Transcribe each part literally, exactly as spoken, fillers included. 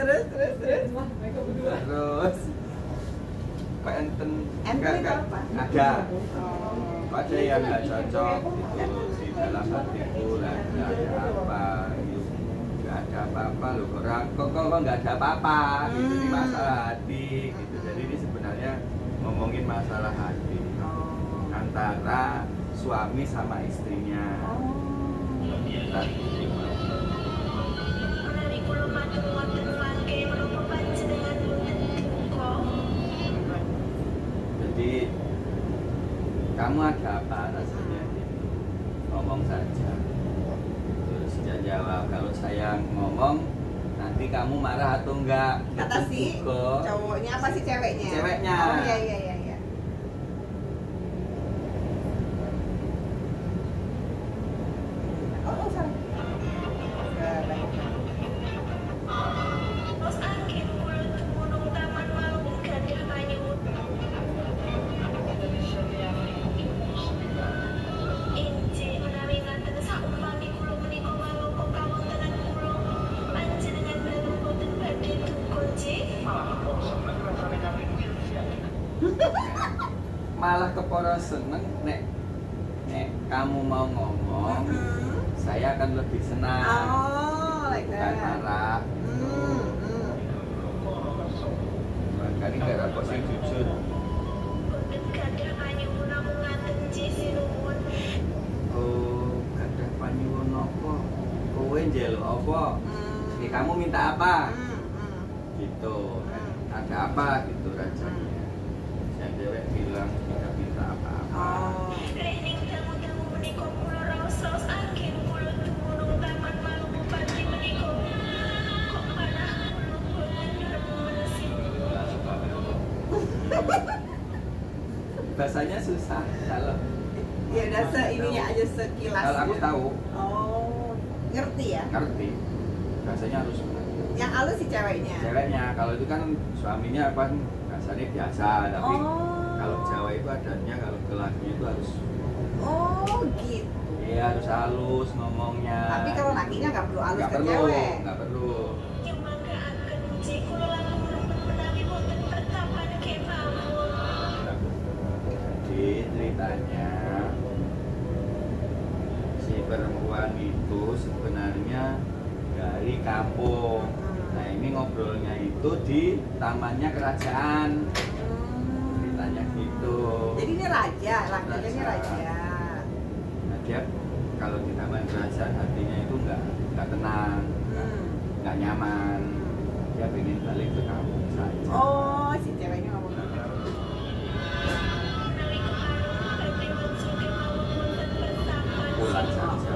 terus terus terus. Terus Pak enten Enten itu apa? Ada. Oh. Ada yang nggak cocok gitu di dalam hatiku lah, nggak ada apa gitu, nggak ada apa-apa loh, orang kok kok kok nggak ada apa-apa gitu, ini masalah hati gitu. Jadi ini sebenarnya ngomongin masalah hati antara suami sama istrinya. Kita jadi kamu ada apa rasanya gitu, ngomong saja. Terus dia jawab, kalau saya ngomong nanti kamu marah atau enggak? Kata si Kok cowoknya apa sih ceweknya? Ceweknya. Oh iya iya iya iya. Oh, oh sorry. Eh, baik. Malah kepala seneng nek nek kamu mau ngomong, Hmm. saya akan lebih senang. Oh, like Bukan that. marah. Hmm, hmm. Makanya gak ada sing jujur. Oh, kadang panyuwun apa? Kowe njaluk apa? Hmm. Ini kamu minta apa? Hmm, hmm. Gitu. Ada apa gitu rasanya. Yang cewek bilang tidak minta apa-apa. Oh. Bahasanya susah kalau Ya udah se ininya aja sekilas. kalau aku tahu, Oh, ngerti ya? ngerti. Bahasanya harus Yang halus si ceweknya. ceweknya. Kalau itu kan suaminya apa bahasanya biasa, tapi Oh. kalau Jawa itu adanya kalau ke lakinya itu harus Oh, gitu. ya harus halus ngomongnya. Tapi kalau lakinya nggak perlu halus nggak ke perlu, cewek. nggak perlu. Jadi ceritanya si perempuan itu sebenarnya dari kampung. Nah ini ngobrolnya itu di tamannya kerajaan. Ceritanya gitu. Jadi ini raja, laki-laki ini Raja. raja. Nah dia kalau di taman kerajaan hatinya itu nggak nggak tenang, Hmm. nggak nyaman. Dia pengen balik ke kampung saja. Oh, si ceweknya ngomong gitu. Pulang saja.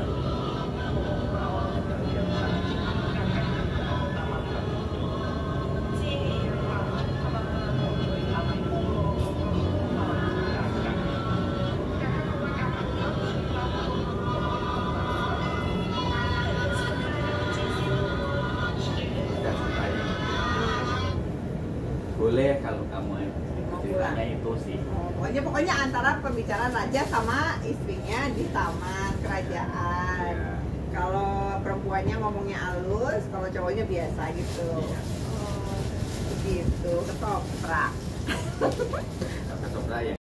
Udah ceritanya. Boleh kalau kamu ceritanya itu sih. Oh, pokoknya pokoknya antara pembicaraan raja sama istrinya di taman kerajaan. Ya. Kalau perempuannya ngomongnya halus, kalau cowoknya biasa gitu. Iya. Oh, begitu, ketoprak. Ketoprak ya.